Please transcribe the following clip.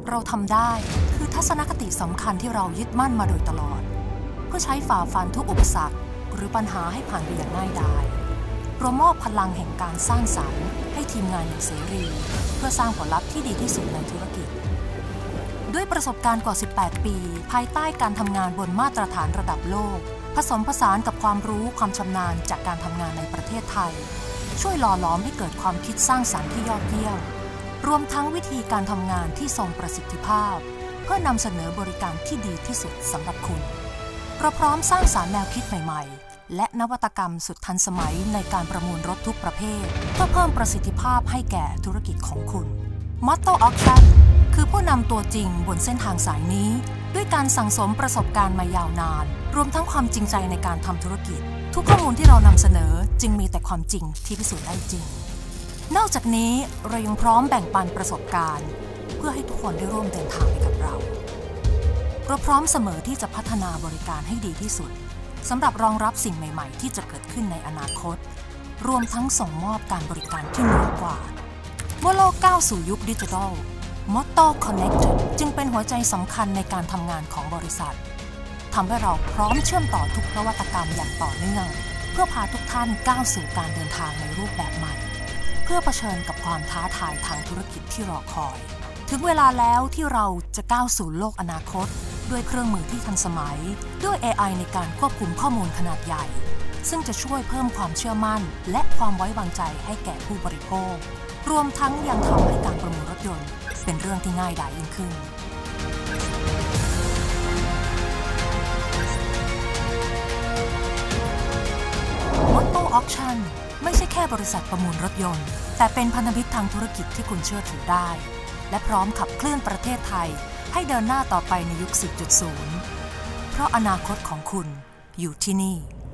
เราทำได้คือทัศนคติสำคัญที่เรายึดมั่นมาโดยตลอดเพื่อใช้ฝ่าฟันทุกอุปสรรคหรือปัญหาให้ผ่านไปอย่างง่ายดายเรามอบพลังแห่งการสร้างสรรค์ให้ทีมงานอย่างเสรีเพื่อสร้างผลลัพธ์ที่ดีที่สุดในธุรกิจด้วยประสบการณ์กว่า 18 ปีภายใต้การทำงานบนมาตรฐานระดับโลกผสมผสานกับความรู้ความชำนาญจากการทำงานในประเทศไทยช่วยหล่อหลอมให้เกิดความคิดสร้างสรรค์ที่ยอดเยี่ยมรวมทั้งวิธีการทำงานที่ทรงประสิทธิภาพเพื่อนำเสนอบริการที่ดีที่สุดสำหรับคุณเราพร้อมสร้างสรรค์แนวคิดใหม่ๆและนวัตกรรมสุดทันสมัยในการประมูลรถทุกประเภทเพื่อเพิ่มประสิทธิภาพให้แก่ธุรกิจของคุณ Motto Auction คือผู้นำตัวจริงบนเส้นทางสายนี้ด้วยการสั่งสมประสบการณ์มายาวนานรวมทั้งความจริงใจในการทำธุรกิจทุกข้อมูลที่เรานำเสนอจึงมีแต่ความจริงที่พิสูจน์ได้จริงนอกจากนี้เรายังพร้อมแบ่งปันประสบการณ์เพื่อให้ทุกคนได้ร่วมเดินทางไปกับเราพร้อมเสมอที่จะพัฒนาบริการให้ดีที่สุดสำหรับรองรับสิ่งใหม่ๆที่จะเกิดขึ้นในอนาคตรวมทั้งส่งมอบการบริการที่เหนือกว่าเมื่อโลกก้าวสู่ยุคดิจิทัล Motto Connected จึงเป็นหัวใจสำคัญในการทำงานของบริษัททำให้เราพร้อมเชื่อมต่อทุกนวัตกรรมอย่างต่อเนื่องเพื่อพาทุกท่านก้าวสู่การเดินทางในรูปแบบใหม่เพื่อเผชิญกับความท้าทายทางธุรกิจที่รอคอยถึงเวลาแล้วที่เราจะก้าวสู่โลกอนาคตด้วยเครื่องมือที่ทันสมัยด้วย AI ในการควบคุมข้อมูลขนาดใหญ่ซึ่งจะช่วยเพิ่มความเชื่อมั่นและความไว้วางใจให้แก่ผู้บริโภครวมทั้งยังทำให้การประมูลรถยนต์เป็นเรื่องที่ง่ายดายยิ่งขึ้น Motto Auction ไม่ใช่แค่บริษัทประมูลรถยนต์แต่เป็นพันธมิตรทางธุรกิจที่คุณเชื่อถือได้และพร้อมขับเคลื่อนประเทศไทยให้เดินหน้าต่อไปในยุค 4.0 เพราะอนาคตของคุณอยู่ที่นี่